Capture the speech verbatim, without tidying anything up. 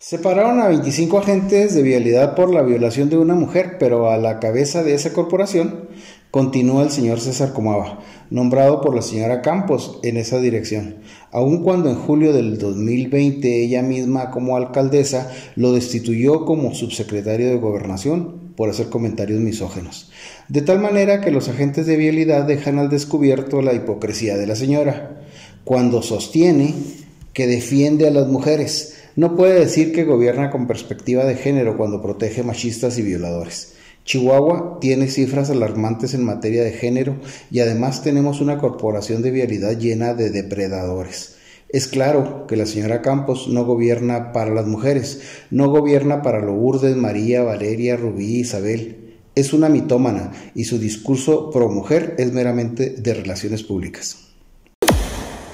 Separaron a veinticinco agentes de vialidad por la violación de una mujer, pero a la cabeza de esa corporación continúa el señor César Comava, nombrado por la señora Campos en esa dirección, aun cuando en julio del dos mil veinte ella misma como alcaldesa lo destituyó como subsecretario de Gobernación por hacer comentarios misóginos. De tal manera que los agentes de vialidad dejan al descubierto la hipocresía de la señora, cuando sostiene que defiende a las mujeres. No puede decir que gobierna con perspectiva de género cuando protege machistas y violadores. Chihuahua tiene cifras alarmantes en materia de género y además tenemos una corporación de vialidad llena de depredadores. Es claro que la señora Campos no gobierna para las mujeres, no gobierna para Lourdes, María, Valeria, Rubí, Isabel. Es una mitómana y su discurso pro mujer es meramente de relaciones públicas.